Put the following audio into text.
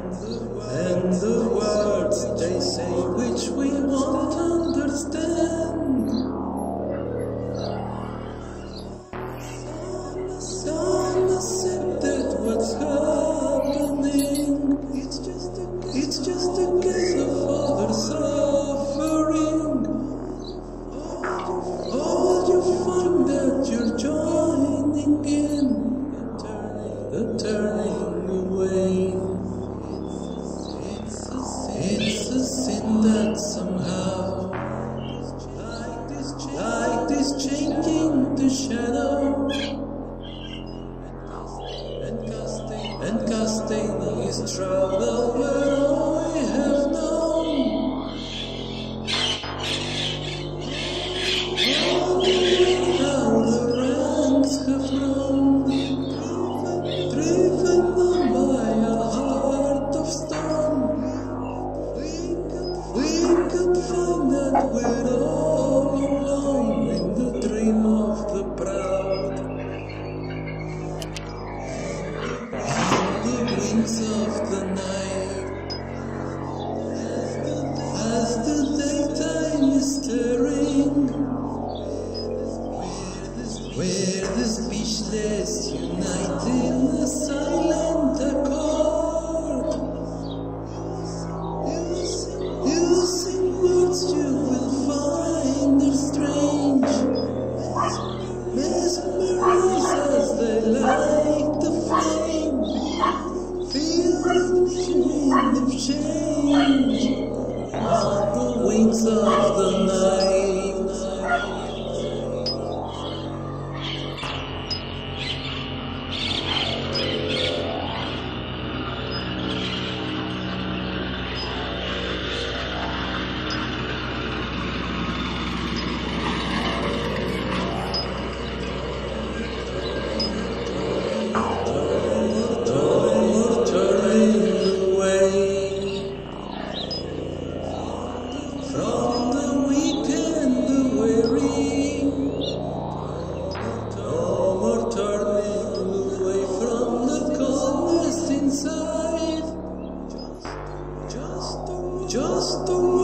and the words they say which we won't understand. Some accepted what's happening. It's just a case of other suffering. Oh, you find that you're joining in the turning away. It's a sin that somehow, like this changing the shadow, and casting his shroud over all I have known. How the ranks have grown, driven by a heart of stone. We could find that we're all alone in the dream of the proud. Of the night, as the daytime is stirring, where the speechless unite in a silent accord. Using words you will find are strange, mesmerize as they light the flame. Feel the wind of change on the wings of the night. Just